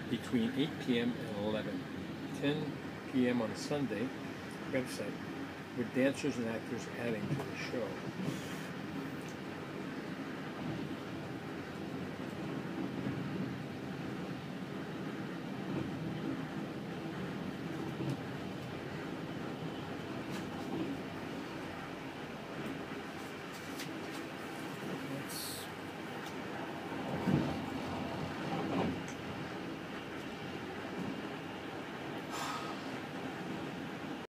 between 8 p.m. and 11, 10 p.m. on Sunday, website, with dancers and actors adding to the show.